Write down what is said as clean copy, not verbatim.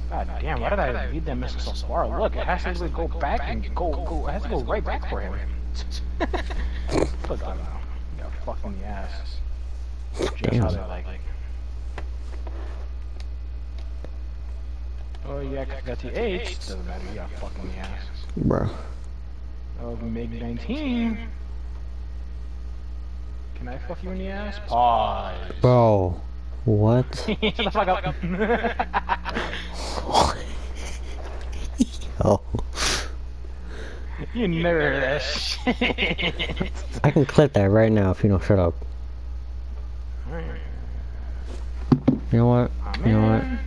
God damn, why did I lead that missile so far? Look, it has to literally go back and go, it has to go right back for him. Fuck on now. You got fucked in the ass. Just how they like it. Oh, yeah, got the H. Doesn't matter, you got fucked in the ass. Bro. Oh, MiG-19. Can I fuck you in the ass? Pause. Bro. What? Shut the fuck up. Yo. You never heard that shit. I can clip that right now if you don't shut up. You know what? Oh, You know what?